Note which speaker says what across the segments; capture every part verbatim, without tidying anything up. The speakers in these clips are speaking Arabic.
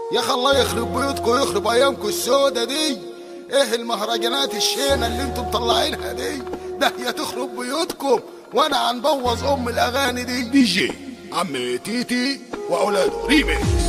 Speaker 1: يا اخي الله يخرب بيوتكم ويخرب ايامكم السودة دي. ايه المهرجانات الشينة اللي انتم مطلعينها دي؟ ده هي تخرب بيوتكم وانا هنبوظ ام الاغاني دي. دي جي عم تيتي واولاده ريميكس.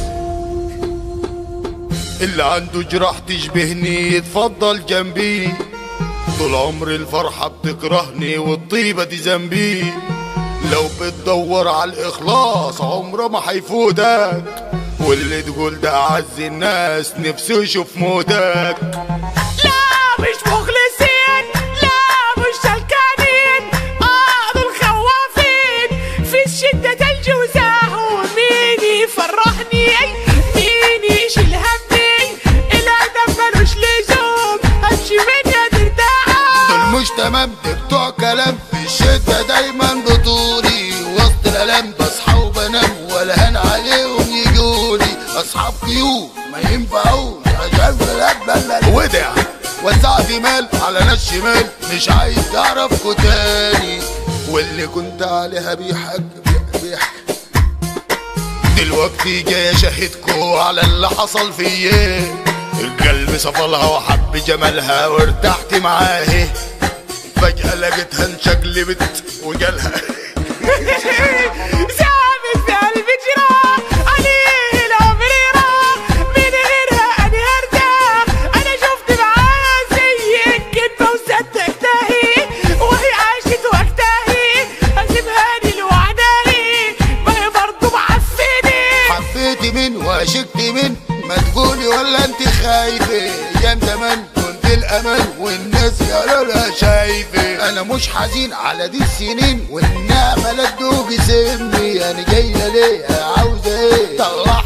Speaker 1: اللي عنده جراح تشبهني يتفضل جنبي، طول عمري الفرحة بتكرهني والطيبة دي ذنبي. لو بتدور على الإخلاص عمره ما هيفوتك، واللي تقول ده أعز الناس نفسه يشوف موتك.
Speaker 2: لا مش مخلصين، لا مش سلكانين، اه دول خوافين في الشدة تلج وزاهون. مين يفرحني مين يشيل همي، الأدب ملوش لزوم همشي من يد الدعاء.
Speaker 1: دول مش تمام، دي بتوع كلام في الشدة دايما بطولي، وسط الألم بصحى وبنام ولا هن عليهم يجولي. أصحاب كيوب ما ينفعوش ودع وزعت مال على ناس شمال، مش عايز اعرفكوا تاني، واللي كنت عليها بيحك بيحك دلوقتي جاي اشهدكوا على اللي حصل فيا. القلب صفلها وحب جمالها وارتحت معاه، فجأة لقيتها انشقلبت وجالها
Speaker 2: سابت في قلبي جراح عليه العمر راح، من غيرها انا هرتاح. انا شفت معاها زي الكدبة وصدقتها، وهي عاشت وقتها هسيبهاني لوحدها، ما هي برضه معفنة.
Speaker 1: حبيتي من وعشقت من، ما تقولي ولا انت خايفة؟ ايام زمان كنت الامان والناس قالوا لها شايفة. انا مش حزين على دي السنين والنعمة لا تدوق سمي، انا جاية ليه عاوزة ايه؟ طلع